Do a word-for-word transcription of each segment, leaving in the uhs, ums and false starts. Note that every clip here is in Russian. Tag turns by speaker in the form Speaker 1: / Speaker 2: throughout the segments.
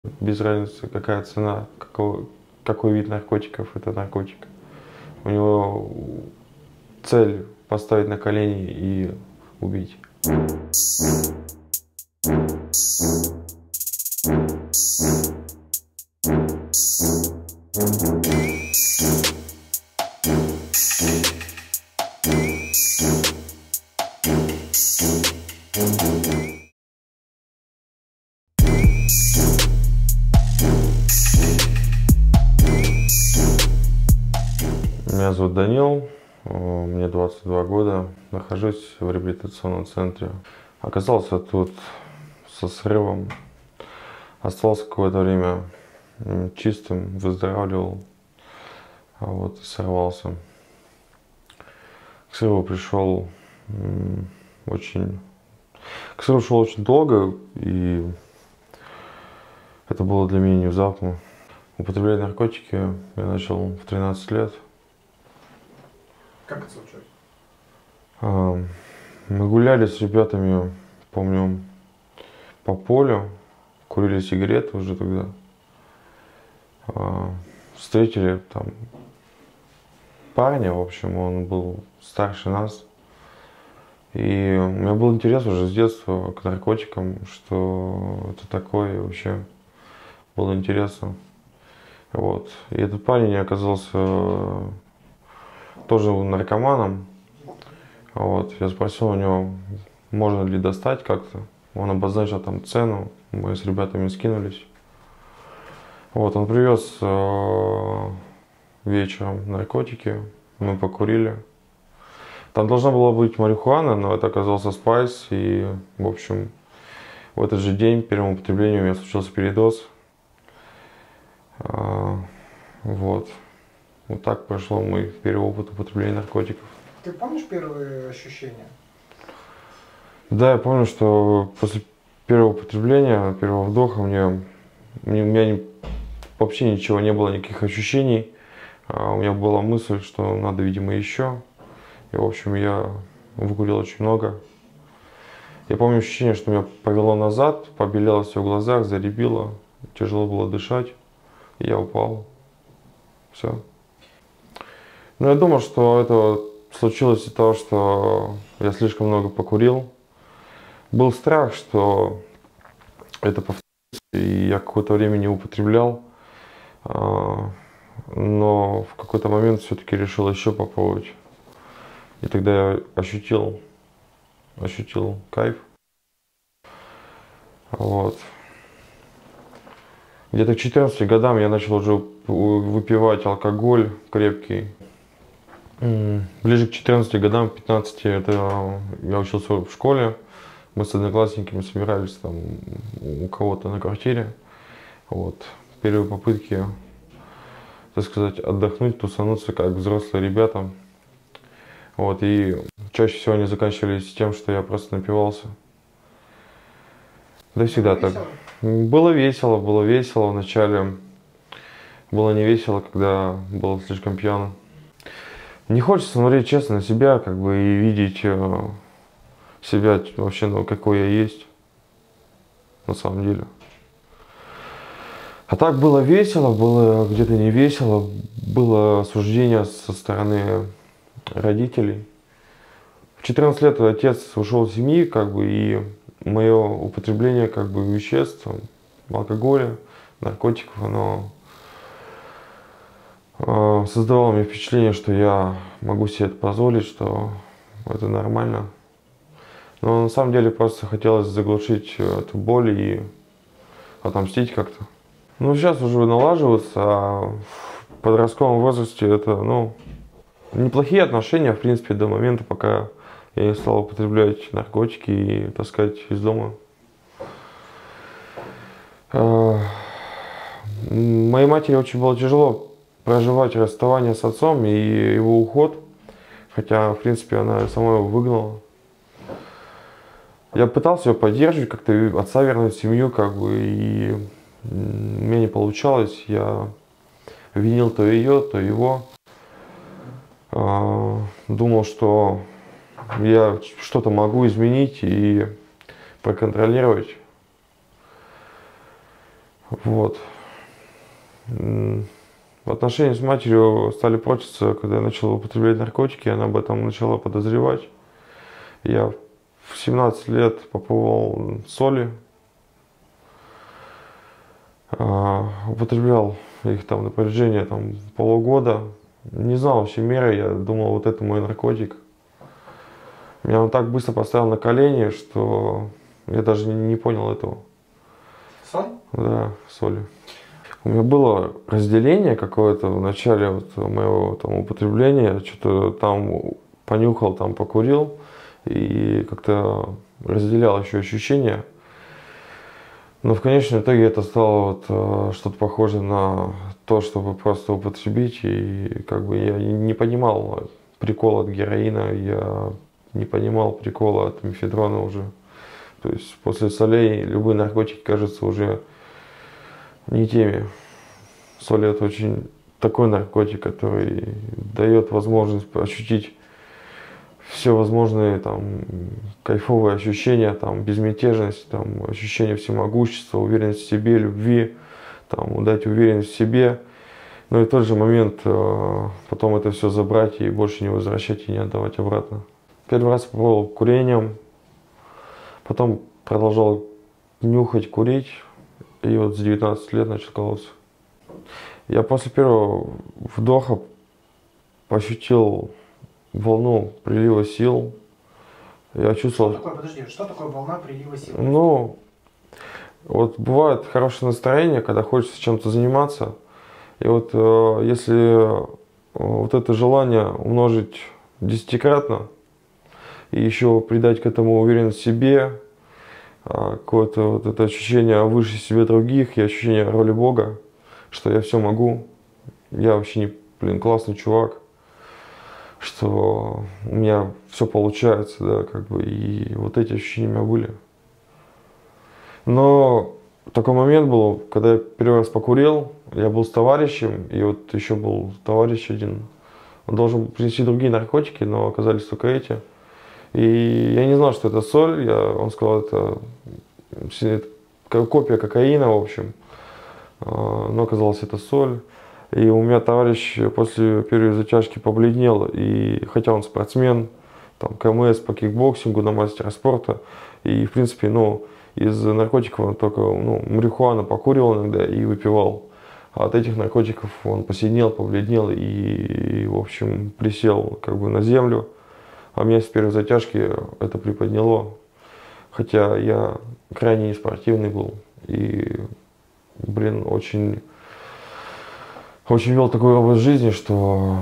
Speaker 1: Без разницы, какая цена, какой, какой вид наркотиков это наркотик. У него цель поставить на колени и убить. Меня зовут Данил, мне двадцать два года, нахожусь в реабилитационном центре. Оказался тут со срывом, остался какое-то время чистым, выздоравливал, а вот и сорвался. К срыву пришел очень... К срыву шел очень долго, и это было для меня не внезапно. Употреблять наркотики я начал в тринадцать лет.
Speaker 2: Как это случилось?
Speaker 1: Мы гуляли с ребятами, помню, по полю, курили сигареты уже тогда. Встретили там парня, в общем, он был старше нас. И у меня был интерес уже с детства к наркотикам, что это такое, и вообще было интересно. Вот. И этот парень оказался тоже наркоманом. Вот. Я спросил у него, можно ли достать как-то. Он обозначил там цену, мы с ребятами скинулись. Вот, он привез э, вечером наркотики, мы покурили. Там должна была быть марихуана, но это оказался спайс. И, в общем, в этот же день, первым употреблением, у меня случился передоз. Э, вот. Вот так прошло мой первый опыт употребления наркотиков.
Speaker 2: Ты помнишь первые ощущения?
Speaker 1: Да, я помню, что после первого употребления, первого вдоха мне, мне, у меня не, вообще ничего не было, никаких ощущений. А у меня была мысль, что надо, видимо, еще. И, в общем, я выкурил очень много. Я помню ощущение, что меня повело назад, побелело все в глазах, заребило, тяжело было дышать. И я упал. Все. Но я думал, что это случилось из-за того, что я слишком много покурил. Был страх, что это повторится, и я какое-то время не употреблял. Но в какой-то момент все-таки решил еще попробовать. И тогда я ощутил, ощутил кайф. Вот. Где-то к четырнадцати годам я начал уже выпивать алкоголь крепкий. Ближе к четырнадцати годам, пятнадцати, это я учился в школе. Мы с одноклассниками собирались там у кого-то на квартире. Вот. Первые попытки, так сказать, отдохнуть, тусануться как взрослые ребята. Вот. И чаще всего они заканчивались тем, что я просто напивался. Да всегда так. Было весело, было весело вначале. Было не весело, когда был слишком пьян. Не хочется смотреть честно на себя, как бы, и видеть э, себя вообще, ну, какой я есть, на самом деле. А так было весело, было где-то не весело, было осуждение со стороны родителей. В четырнадцать лет отец ушел из семьи, как бы, и мое употребление, как бы, веществ, алкоголя, наркотиков, оно создавало мне впечатление, что я могу себе это позволить, что это нормально. Но на самом деле просто хотелось заглушить эту боль и отомстить как-то. Ну, сейчас уже налаживается, а в подростковом возрасте это, ну, неплохие отношения, в принципе, до момента, пока я не стал употреблять наркотики и таскать из дома. Моей матери очень было тяжело проживать расставание с отцом и его уход, хотя, в принципе, она сама его выгнала. Я пытался ее поддерживать, как-то отца вернуть в семью, как бы, и у меня не получалось. Я винил то ее, то его. Думал, что я что-то могу изменить и проконтролировать. Вот. Отношения с матерью стали портиться, когда я начал употреблять наркотики, она об этом начала подозревать. Я в семнадцать лет попробовал соли, употреблял их там на протяжении там, полугода. Не знал вообще меры, я думал, вот это мой наркотик. Меня он так быстро поставил на колени, что я даже не, не понял этого.
Speaker 2: Соль?
Speaker 1: Да, соли. У меня было разделение какое-то в начале вот моего там, употребления. Что-то там понюхал, там покурил. И как-то разделял еще ощущения. Но в конечном итоге это стало вот, что-то похоже на то, чтобы просто употребить. И как бы я не понимал прикола от героина, я не понимал прикола от мефедрона уже. То есть после солей любые наркотики кажутся уже не теми. Соль — это очень такой наркотик, который дает возможность ощутить все возможные там кайфовые ощущения, там безмятежность, там ощущение всемогущества, уверенность в себе, любви, там дать уверенность в себе. Но и в тот же момент э, потом это все забрать и больше не возвращать и не отдавать обратно. Первый раз попробовал курением, потом продолжал нюхать, курить, и вот с девятнадцати лет начал колоться. Я после первого вдоха ощутил волну прилива сил. Я чувствовал...
Speaker 2: Что такое, подожди, что такое волна прилива сил?
Speaker 1: Ну, вот бывает хорошее настроение, когда хочется чем-то заниматься. И вот э, если вот это желание умножить десятикратно, и еще придать к этому уверенность в себе, э, какое-то вот это ощущение выше себе других и ощущение роли Бога, что я все могу, я вообще не, блин, классный чувак, что у меня все получается, да, как бы, и вот эти ощущения у меня были. Но такой момент был, когда я первый раз покурил, я был с товарищем, и вот еще был товарищ один, он должен принести другие наркотики, но оказались только эти. И я не знал, что это соль, я, он сказал, это, это копия кокаина, в общем, но оказалось это соль. И у меня товарищ после первой затяжки побледнел, и хотя он спортсмен, там КМС по кикбоксингу на мастера спорта, и в принципе, ну, из наркотиков он только, ну, марихуану покуривал иногда и выпивал. А от этих наркотиков он посинел, побледнел и, и, в общем, присел как бы на землю. А меня с первой затяжки это приподняло. Хотя я крайне неспортивный был и, блин, очень... Очень вел такой образ жизни, что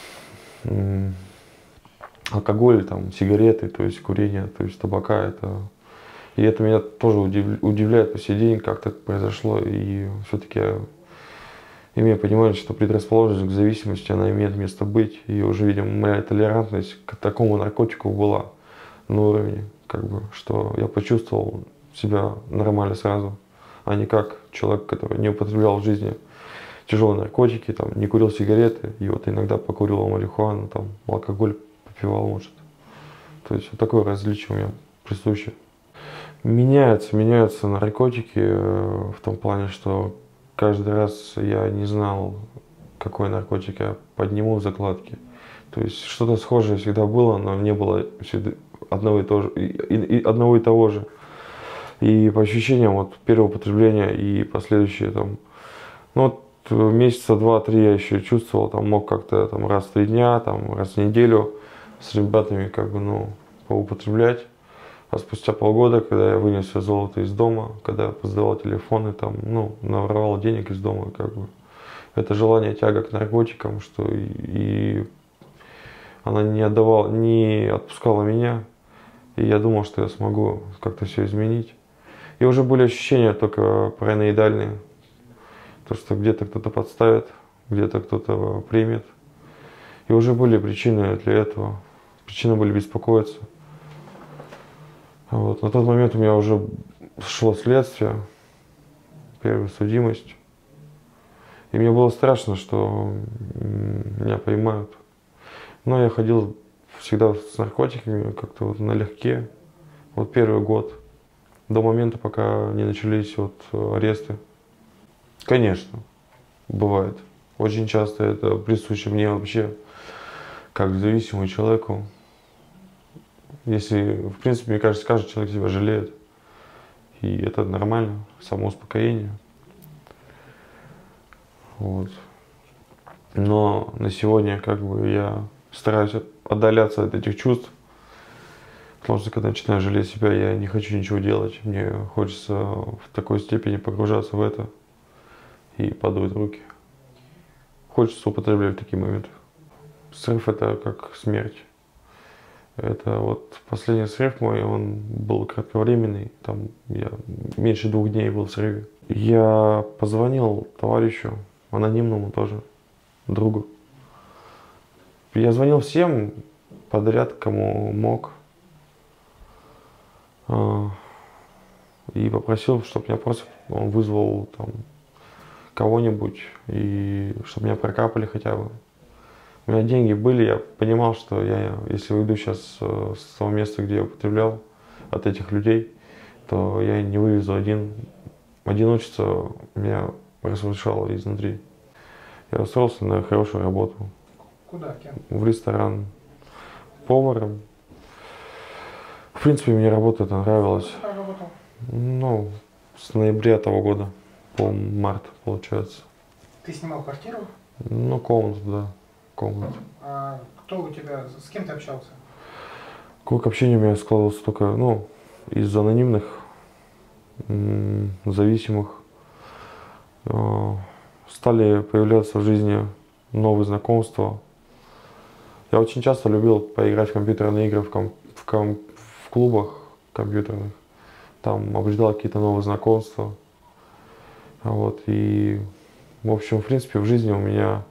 Speaker 1: м, алкоголь, там, сигареты, то есть курение, то есть табака, это... И это меня тоже удив, удивляет по сей день, как так произошло. И все-таки я имею понимание, что предрасположенность к зависимости, она имеет место быть. И уже, видимо, моя толерантность к такому наркотику была на уровне, как бы, что я почувствовал себя нормально сразу, а не как человек, который не употреблял в жизни тяжелые наркотики, там, не курил сигареты, и вот иногда покурил марихуану, там, алкоголь попивал, может. То есть вот такое различие у меня присуще. Меняются, меняются наркотики в том плане, что каждый раз я не знал, какой наркотик я подниму в закладке. То есть что-то схожее всегда было, но не было одного и, того же, и, и, одного и того же. И по ощущениям вот первого употребления и последующие там, ну вот, месяца два-три я еще чувствовал, там мог как-то там раз в три дня, там раз в неделю с ребятами как бы, ну, поупотреблять. А спустя полгода, когда я вынес все золото из дома, когда я сдавал телефоны, там, ну, наворовал денег из дома, как бы, это желание, тяга к наркотикам, что и, и она не отдавала, не отпускала меня, и я думал, что я смогу как-то все изменить. И уже были ощущения только параноидальные. То, что где-то кто-то подставит, где-то кто-то примет. И уже были причины для этого. Причины были беспокоиться. Вот. На тот момент у меня уже шло следствие, первая судимость. И мне было страшно, что меня поймают. Но я ходил всегда с наркотиками, как-то вот налегке. Вот первый год, до момента, пока не начались вот аресты. Конечно, бывает. Очень часто это присуще мне вообще, как зависимому человеку. Если, в принципе, мне кажется, каждый человек себя жалеет. И это нормально, самоуспокоение. Вот. Но на сегодня как бы я стараюсь отдаляться от этих чувств. Потому что когда начинаю жалеть себя, я не хочу ничего делать. Мне хочется в такой степени погружаться в это и падают руки. Хочется употреблять в такие моменты. Срыв — это как смерть. Это вот последний срыв мой, он был кратковременный. Там я меньше двух дней был в срыве. Я позвонил товарищу, анонимному тоже, другу. Я звонил всем подряд, кому мог. И попросил, чтобы меня просто он вызвал там кого-нибудь, и чтобы меня прокапали хотя бы. У меня деньги были, я понимал, что я, если уйду сейчас с того места, где я употреблял, от этих людей, то я не вывезу один. Одиночество меня разрушало изнутри. Я устроился на хорошую работу.
Speaker 2: Куда? Кем?
Speaker 1: В ресторан. Поваром. В принципе, мне работа эта нравилась.
Speaker 2: Как работал?
Speaker 1: Ну, с ноября того года по март, получается.
Speaker 2: Ты снимал квартиру?
Speaker 1: Ну, комнату, да. Комнату.
Speaker 2: А кто у тебя, с кем ты общался?
Speaker 1: Круг общения у меня складывался только, ну, из анонимных, м, зависимых. Э, Стали появляться в жизни новые знакомства. Я очень часто любил поиграть в компьютерные игры в, ком в, ком в клубах компьютерных. Там обретал какие-то новые знакомства. Вот, и, в общем, в принципе, в жизни у меня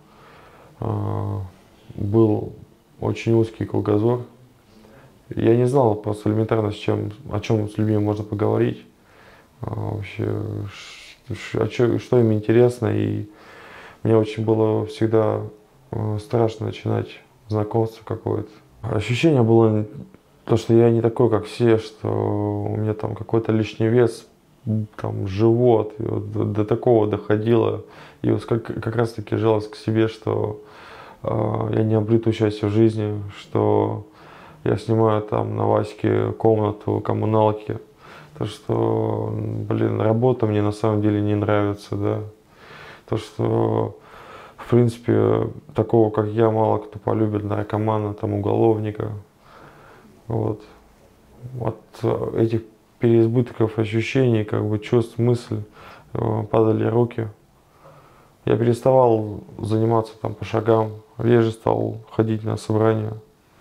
Speaker 1: э, был очень узкий кругозор. Я не знал просто элементарно, с чем, о чем с людьми можно поговорить. А, вообще, ш, ш, что, что им интересно. И мне очень было всегда э, страшно начинать знакомство какое-то. Ощущение было то, что я не такой, как все, что у меня там какой-то лишний вес, там живот, и вот до, до такого доходило. И вот как, как раз таки жалость к себе, что э, я не обрету счастья в жизни, что я снимаю там на Ваське комнату, коммуналки. То, что, блин, работа мне на самом деле не нравится, да. То, что, в принципе, такого, как я, мало кто полюбит, наркомана, там, уголовника. Вот. От этих переизбытков ощущений, как бы чувств, мыслей падали руки. Я переставал заниматься там по шагам, реже стал ходить на собрания.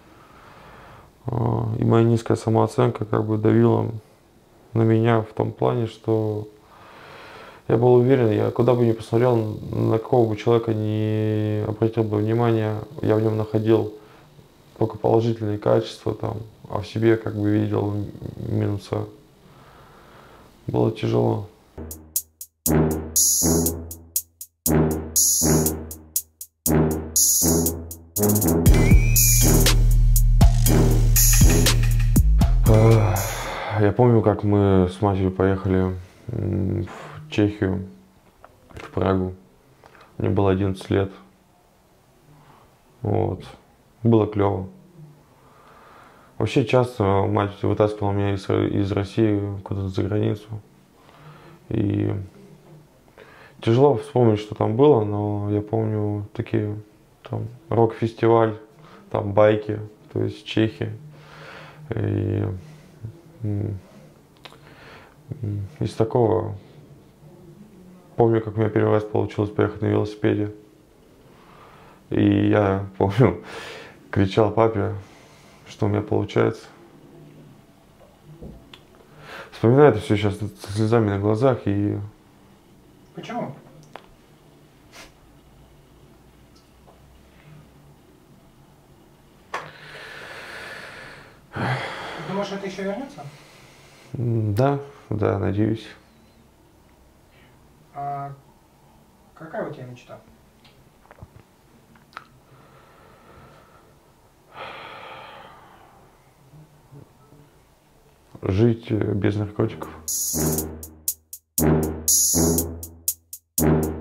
Speaker 1: И моя низкая самооценка как бы давила на меня в том плане, что я был уверен, я куда бы ни посмотрел, на какого бы человека не обратил бы внимание, я в нем находил только положительные качества, там, а в себе как бы видел минуса. Было тяжело. Я помню, как мы с матерью поехали в Чехию, в Прагу. Мне было одиннадцать лет. Вот. Было клево. Вообще часто мать вытаскивала меня из, из России куда-то за границу. И тяжело вспомнить, что там было, но я помню такие там рок-фестиваль, там байки, то есть чехи. И из такого помню, как у меня первый раз получилось поехать на велосипеде. И я помню, кричал папе, что у меня получается. Вспоминаю это все сейчас со слезами на глазах и...
Speaker 2: Почему? Думаешь, это еще вернется?
Speaker 1: Да, да, надеюсь.
Speaker 2: А какая у тебя мечта?
Speaker 1: Жить без наркотиков.